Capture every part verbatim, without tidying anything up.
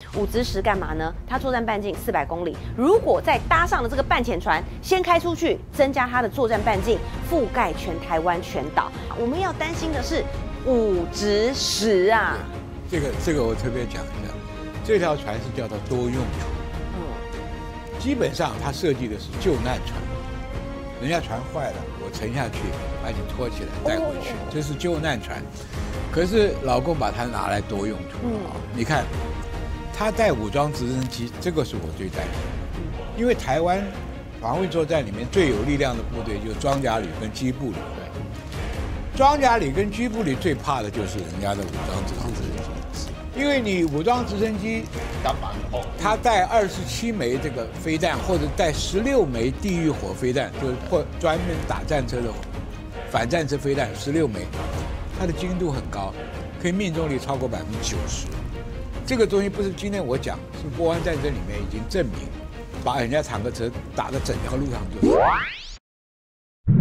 五直十干嘛呢？它作战半径四百公里，如果再搭上了这个半潜船，先开出去，增加它的作战半径，覆盖全台湾全岛。我们要担心的是五直十啊。 这个这个我特别讲一下，这条船是叫做多用途。嗯，基本上它设计的是救难船，人家船坏了，我沉下去把你拖起来带回去，这是救难船。可是老共把它拿来多用途啊！你看，他带武装直升机，这个是我最担心的，因为台湾防卫作战里面最有力量的部队就是装甲旅跟机步旅。装甲旅跟机步旅最怕的就是人家的武装直升机，因为你武装直升机，它带二十七枚这个飞弹，或者带十六枚地狱火飞弹，就是或专门打战车的反战车飞弹，十六枚。它的精度很高，可以命中率超过百分之九十。这个东西不是今天我讲，是波湾战争里面已经证明，把人家坦克车打的整条路上就是。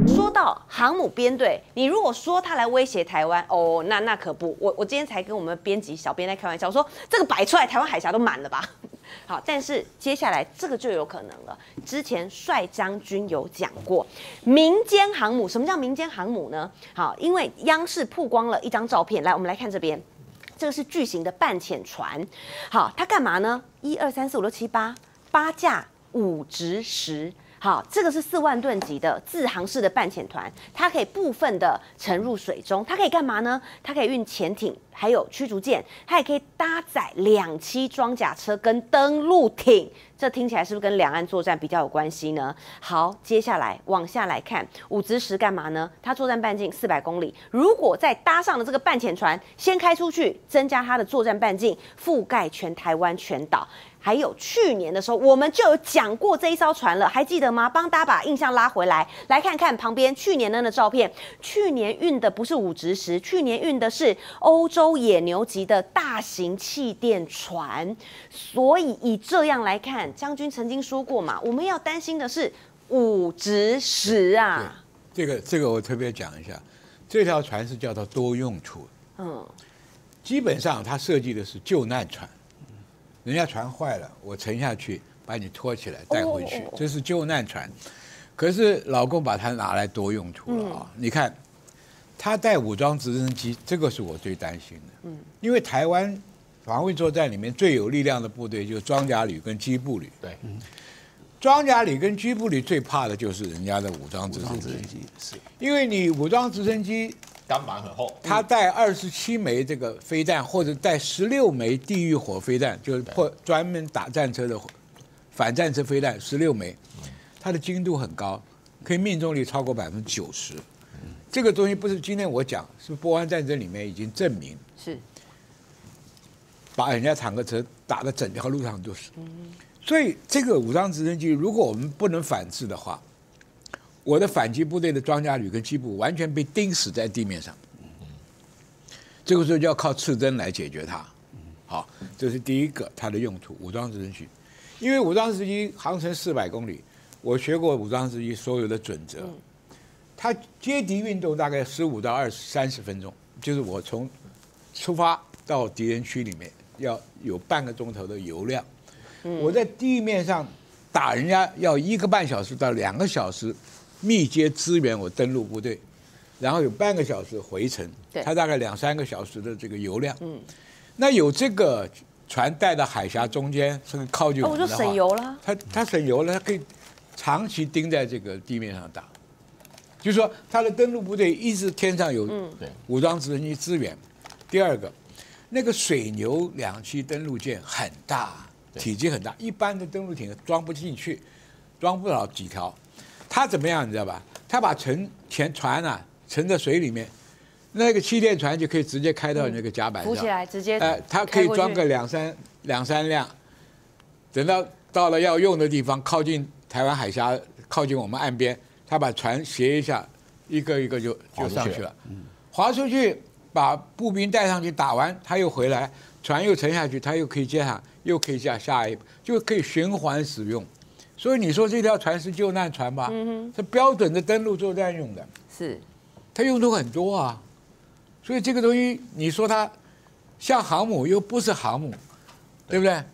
说到航母编队，你如果说他来威胁台湾，哦，那那可不。我我今天才跟我们编辑小编在开玩笑，说这个摆出来，台湾海峡都满了吧？好，但是接下来这个就有可能了。之前帅将军有讲过，民间航母，什么叫民间航母呢？好，因为央视曝光了一张照片，来，我们来看这边，这个是巨型的半潜船。好，它干嘛呢？一二三四五六七八，八架五直十。好，这个是四万吨级的自航式的半潜团，它可以部分的沉入水中，它可以干嘛呢？它可以运潜艇，还有驱逐舰，它也可以搭载两栖装甲车跟登陆艇。这听起来是不是跟两岸作战比较有关系呢？好，接下来往下来看，五直十干嘛呢？它作战半径四百公里，如果再搭上了这个半潜船，先开出去，增加它的作战半径，覆盖全台湾全岛。还有去年的时候，我们就有讲过这一艘船了，还记得吗？帮大家把印象拉回来，来看看旁边去年的照片。去年运的不是五直十，去年运的是欧洲野牛级的大型气垫船。所以以这样来看，将军曾经说过嘛，我们要担心的是五直十啊。 这个这个我特别讲一下，这条船是叫做多用途。嗯，基本上它设计的是救难船。人家船坏了，我沉下去把你拖起来带回去，这是救难船。可是老共把它拿来多用途了啊！你看，他带武装直升机，这个是我最担心的。嗯，因为台湾防卫作战里面最有力量的部队就是装甲旅跟机步旅。对，装甲旅跟机步旅最怕的就是人家的武装直升机，是因为你武装直升机。 钢板很厚， 它带二十七枚这个飞弹，或者带十六枚地狱火飞弹，就是或专门打战车的反战车飞弹，十六枚，它的精度很高，可以命中率超过百分之九十。这个东西不是今天我讲，是波湾战争里面已经证明， 是把人家坦克车打的整条路上都是。所以这个武装直升机，如果我们不能反制的话，我的反击部队的装甲旅跟机步完全被钉死在地面上，这个时候就要靠刺针来解决它。好，这是第一个它的用途，武装直升机。因为武装直升机航程四百公里，我学过武装直升机所有的准则，它接敌运动大概十五到二十三十分钟，就是我从出发到敌人区里面要有半个钟头的油量，我在地面上打人家要一个半小时到两个小时。密接支援我登陆部队，然后有半个小时回程，它大概两三个小时的这个油量。嗯，那有这个船带到海峡中间，甚至靠近我们的话， 我就省油了。 它它省油了，它可以长期盯在这个地面上打，就是说它的登陆部队一直天上有武装直升机支援。第二个，那个水牛两栖登陆舰很大，体积很大，一般的登陆艇装不进去，装不了几条。他怎么样，你知道吧？他把沉潜船啊沉在水里面，那个气垫船就可以直接开到那个甲板上， 浮起来直接。 呃，它可以装个两三两三辆，等到到了要用的地方，靠近台湾海峡，靠近我们岸边，他把船斜一下，一个一个就就上去了，划出去，把步兵带上去，打完他又回来，船又沉下去，他又可以接上，又可以下下一步，就可以循环使用。所以你说这条船是救难船吧？嗯，是标准的登陆作战用的， 是， 它用途很多啊。所以这个东西，你说它像航母又不是航母，对不对？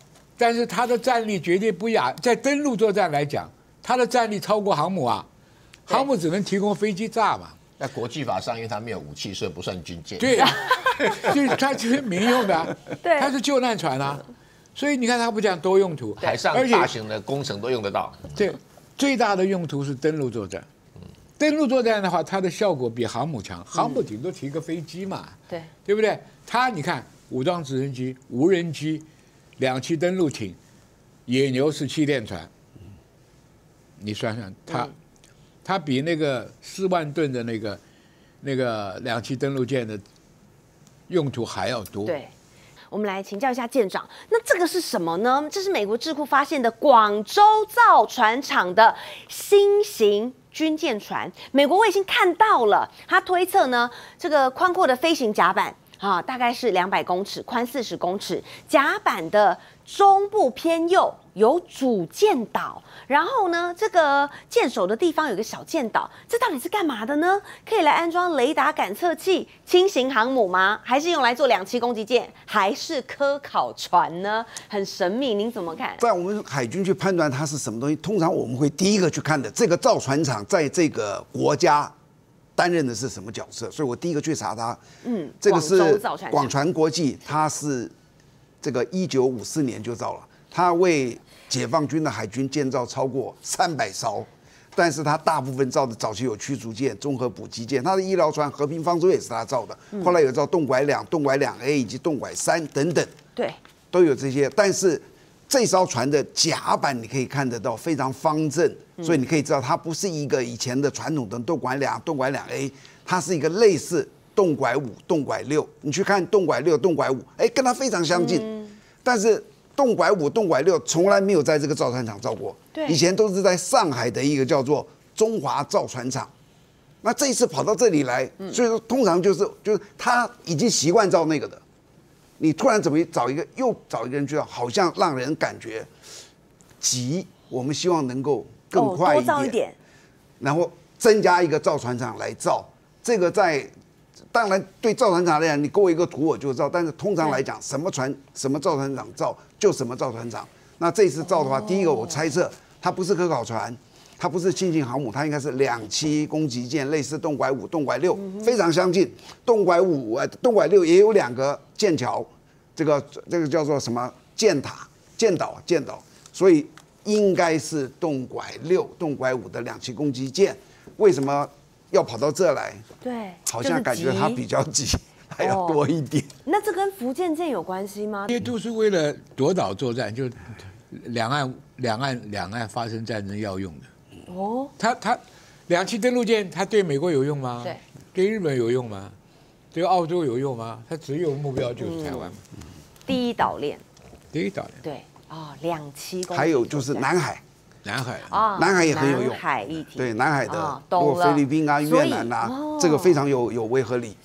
但是它的战力绝对不亚，在登陆作战来讲，它的战力超过航母啊，航母只能提供飞机炸嘛。 在国际法上，因为它没有武器，所以不算军舰。 对啊，所以它其实民用的、啊， 对， 它是救难船啊，所以你看它不讲多用途， 海上大型的工程都用得到。 对，最大的用途是登陆作战。登陆作战的话，它的效果比航母强，航母顶多提个飞机嘛， 对， 对不对？它你看，武装直升机、无人机、两栖登陆艇、野牛式气垫船，你算算，它、嗯、它比那个四万吨的那个那个两栖登陆舰的用途还要多。 对，我们来请教一下舰长，那这个是什么呢？这是美国智库发现的广州造船厂的新型军舰船，美国卫星看到了，它推测呢，这个宽阔的飞行甲板啊，大概是两百公尺，宽四十公尺，甲板的中部偏右有主舰岛，然后呢，这个舰首的地方有个小舰岛，这到底是干嘛的呢？可以来安装雷达感测器、轻型航母吗？还是用来做两栖攻击舰，还是科考船呢？很神秘，您怎么看？ 在我们海军去判断它是什么东西，通常我们会第一个去看的，这个造船厂在这个国家担任的是什么角色，所以我第一个去查它。嗯，这个是广船国际，它是这个一九五四年就造了，它为解放军的海军建造超过三百艘，但是它大部分造的早期有驱逐舰、综合补给舰，它的医疗船和平方舟也是它造的，后来有造洞拐两、洞拐两 A 以及洞拐三等等， 对， 都有这些。但是这艘船的甲板你可以看得到非常方正，所以你可以知道它不是一个以前的传统的洞拐两、洞拐两 A， 它是一个类似洞拐五、洞拐六。你去看洞拐六、洞拐五，哎，跟它非常相近，嗯、但是洞拐五、洞拐六从来没有在这个造船厂造过，以前都是在上海的一个叫做中华造船厂。那这一次跑到这里来，所以说通常就是就是他已经习惯造那个的。你突然怎么找一个又找一个人去造，好像让人感觉急。我们希望能够更快一点，哦、多造一点，然后增加一个造船厂来造。这个在当然对造船厂来讲，你给我一个图我就造。但是通常来讲，什么船什么造船厂造就什么造船厂。那这次造的话，哦、第一个我猜测它不是科考船，它不是轻型航母，它应该是两栖攻击舰，类似洞拐五、洞拐六，嗯、非常相近。洞拐五、呃，洞拐六也有两个舰桥。这个这个叫做什么舰塔、舰岛、舰岛，所以应该是洞拐六、洞拐五的两栖攻击舰。为什么要跑到这来？ 对， 好像感觉它比较急，还要多一点。 哦、那这跟福建舰有关系吗？ 这些都是为了夺岛作战，就两岸两岸两岸发生战争要用的。哦，它它两栖登陆舰，它对美国有用吗？ 对， 对日本有用吗？对澳洲有用吗？它只有目标就是台湾嘛。 嗯、第一岛链， 第一岛链， 对哦，两栖攻击。 还有就是南海， 南海啊， 南海也很有用。 南海议题， 对南海的， 哦、 如果菲律宾啊、越南啊，哦、这个非常有有违和力。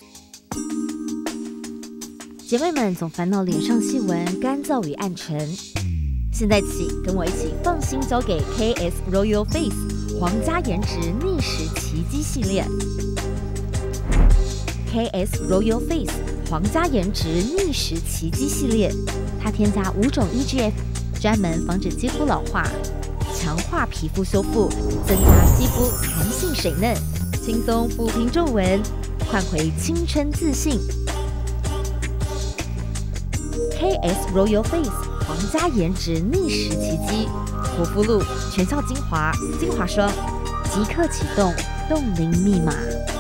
姐妹们总烦恼脸上细纹干燥与暗沉，现在起跟我一起放心交给 K S Royal Face 皇家颜值逆时奇迹系列。K S Royal Face 皇家颜值逆时奇迹系列，它添加五种 E G F， 专门防止肌肤老化，强化皮肤修复，增加肌肤弹性水嫩，轻松抚平皱纹，换回青春自信。K S Royal Face 皇家颜值逆时奇迹，护肤露、全效精华、精华霜，即刻启动冻龄密码。